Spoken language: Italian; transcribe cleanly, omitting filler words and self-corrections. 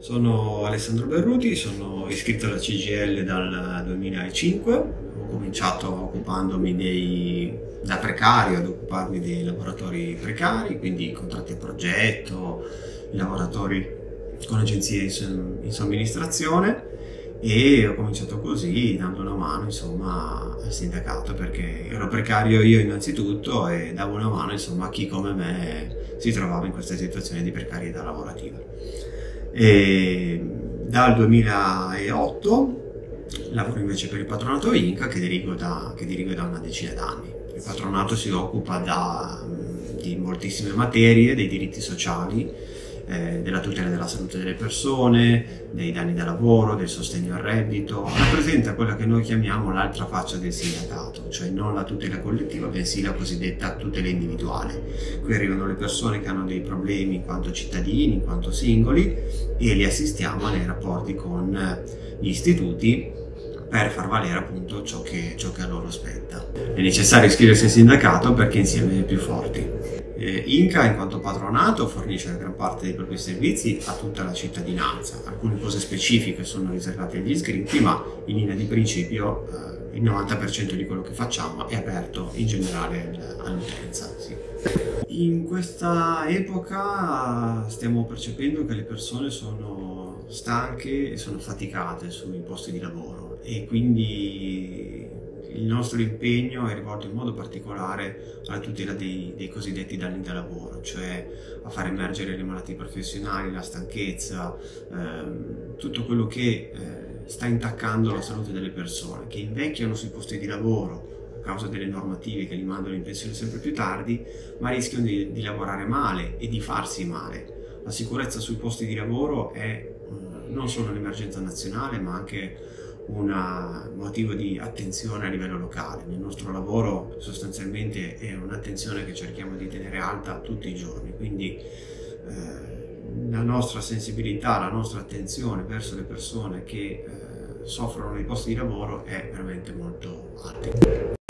Sono Alessandro Berruti, sono iscritto alla CGIL dal 2005, ho cominciato occupandomi da precario ad occuparmi dei lavoratori precari, quindi contratti a progetto, i lavoratori con agenzie in somministrazione, e ho cominciato così dando una mano insomma al sindacato, perché ero precario io innanzitutto e davo una mano insomma a chi come me si trovava in questa situazione di precarietà lavorativa. E dal 2008 lavoro invece per il patronato Inca, che dirigo da una decina d'anni. Il patronato si occupa di moltissime materie, dei diritti sociali, della tutela della salute delle persone, dei danni da lavoro, del sostegno al reddito. Rappresenta quella che noi chiamiamo l'altra faccia del sindacato, cioè non la tutela collettiva, bensì la cosiddetta tutela individuale. Qui arrivano le persone che hanno dei problemi in quanto cittadini, in quanto singoli, e li assistiamo nei rapporti con gli istituti per far valere appunto ciò che a loro spetta. È necessario iscriversi al sindacato perché insieme è più forti. Inca, in quanto patronato, fornisce gran parte dei propri servizi a tutta la cittadinanza. Alcune cose specifiche sono riservate agli iscritti, ma in linea di principio il 90% di quello che facciamo è aperto in generale all'utenza. Sì. In questa epoca stiamo percependo che le persone sono stanche e sono faticate sui posti di lavoro, e quindi il nostro impegno è rivolto in modo particolare alla tutela dei cosiddetti danni da lavoro, cioè a far emergere le malattie professionali, la stanchezza, tutto quello che sta intaccando la salute delle persone, che invecchiano sui posti di lavoro a causa delle normative che li mandano in pensione sempre più tardi, ma rischiano di lavorare male e di farsi male. La sicurezza sui posti di lavoro è non solo un'emergenza nazionale, ma anche un motivo di attenzione a livello locale. Nel nostro lavoro sostanzialmente è un'attenzione che cerchiamo di tenere alta tutti i giorni, quindi la nostra sensibilità, la nostra attenzione verso le persone che soffrono nei posti di lavoro è veramente molto alta.